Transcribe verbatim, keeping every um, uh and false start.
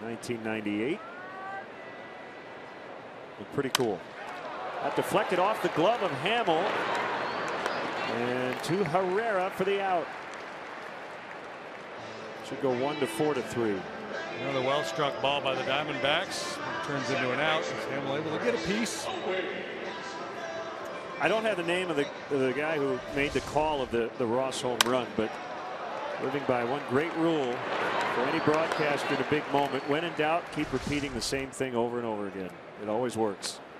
nineteen ninety-eight. Looked pretty cool. That deflected off the glove of Hammel. And to Herrera for the out. Should go one to four to three. Another well struck ball by the Diamondbacks. Turns into an out. Hammel able to get a piece. I don't have the name of the, of the guy who made the call of the, the Ross home run, but living by one great rule for any broadcaster in a big moment: when in doubt, keep repeating the same thing over and over again. It always works.